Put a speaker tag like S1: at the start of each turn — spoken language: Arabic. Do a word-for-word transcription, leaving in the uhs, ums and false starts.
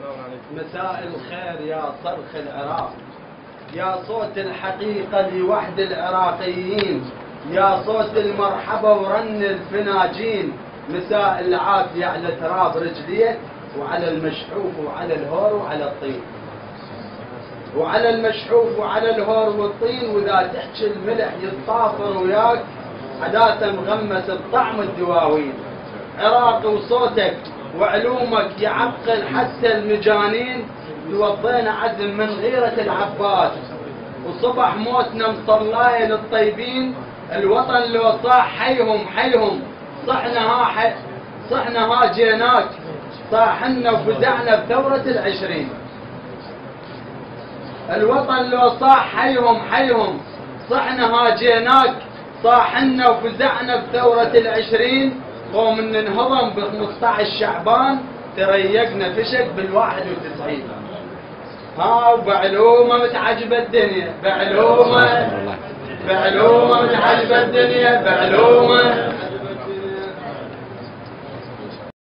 S1: مساء الخير يا صرخ العراق، يا صوت الحقيقة لوحد العراقيين، يا صوت المرحبا ورن الفناجين. مساء العافية على تراب رجليك وعلى المشحوف وعلى الهور وعلى الطين، وعلى المشحوف وعلى الهور والطين. وإذا تحكي الملح يتطافر وياك عادة مغمس بطعم الدواوين. عراقي وصوتك وعلومك يعقل حتى المجانين. توضينا عزم من غيرة العباس وصبح موتنا مصلاية للطيبين. الوطن لو صاح حيهم حيهم، صحنا ها حي صحنا ها جيناك، صاحنا وفزعنا بثورة العشرين. الوطن لو صاح حيهم حيهم، صحنا ها جيناك، صاحنا وفزعنا بثورة العشرين. قوم ان انهضم بخمسة عشر شعبان، تريقنا فشك بالواحد وتسعين. ها وبعلومه متعجبه الدنيا، بعلومه بعلومه متعجبه الدنيا، بعلومه